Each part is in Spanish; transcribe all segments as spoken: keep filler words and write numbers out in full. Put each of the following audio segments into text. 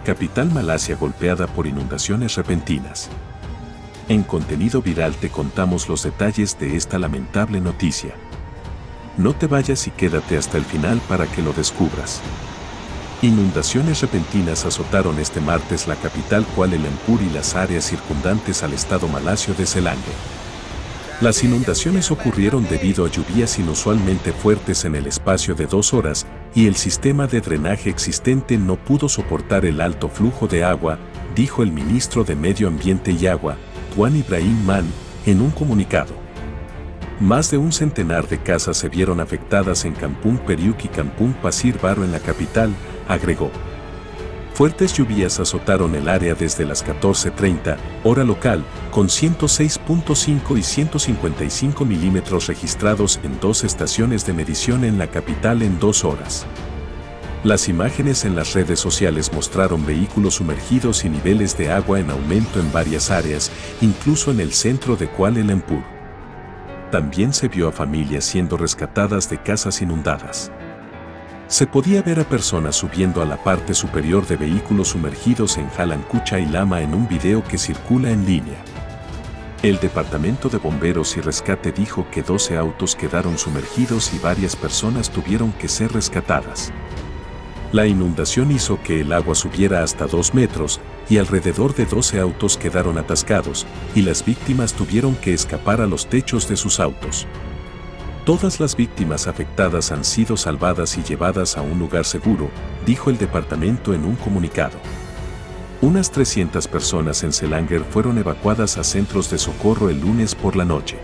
Capital Malasia golpeada por inundaciones repentinas. En contenido viral te contamos los detalles de esta lamentable noticia. No te vayas y quédate hasta el final para que lo descubras. Inundaciones repentinas azotaron este martes la capital Kuala Lumpur y las áreas circundantes al estado malasio de Selangor. Las inundaciones ocurrieron debido a lluvias inusualmente fuertes en el espacio de dos horas y el sistema de drenaje existente no pudo soportar el alto flujo de agua, dijo el ministro de Medio Ambiente y Agua, Tuan Ibrahim Man, en un comunicado. Más de un centenar de casas se vieron afectadas en Kampung Periuk y Kampung Pasir Baru en la capital, agregó. Fuertes lluvias azotaron el área desde las catorce treinta, hora local, con ciento seis punto cinco y ciento cincuenta y cinco milímetros registrados en dos estaciones de medición en la capital en dos horas. Las imágenes en las redes sociales mostraron vehículos sumergidos y niveles de agua en aumento en varias áreas, incluso en el centro de Kuala Lumpur. También se vio a familias siendo rescatadas de casas inundadas. Se podía ver a personas subiendo a la parte superior de vehículos sumergidos en Jalan Kucha y Lama en un video que circula en línea. El Departamento de Bomberos y Rescate dijo que doce autos quedaron sumergidos y varias personas tuvieron que ser rescatadas. La inundación hizo que el agua subiera hasta dos metros y alrededor de doce autos quedaron atascados y las víctimas tuvieron que escapar a los techos de sus autos. Todas las víctimas afectadas han sido salvadas y llevadas a un lugar seguro, dijo el departamento en un comunicado. Unas trescientas personas en Selangor fueron evacuadas a centros de socorro el lunes por la noche.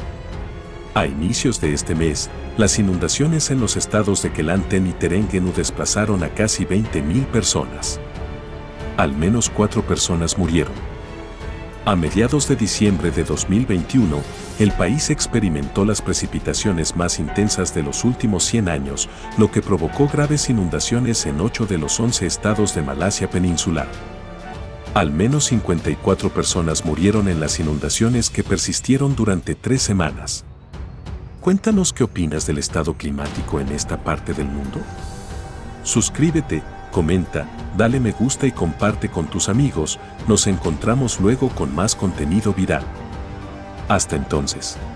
A inicios de este mes, las inundaciones en los estados de Kelantan y Terengganu desplazaron a casi veinte mil personas. Al menos cuatro personas murieron. A mediados de diciembre de dos mil veintiuno, el país experimentó las precipitaciones más intensas de los últimos cien años, lo que provocó graves inundaciones en ocho de los once estados de Malasia peninsular. Al menos cincuenta y cuatro personas murieron en las inundaciones que persistieron durante tres semanas. Cuéntanos qué opinas del estado climático en esta parte del mundo. Suscríbete, comenta, dale me gusta y comparte con tus amigos. Nos encontramos luego con más contenido viral. Hasta entonces.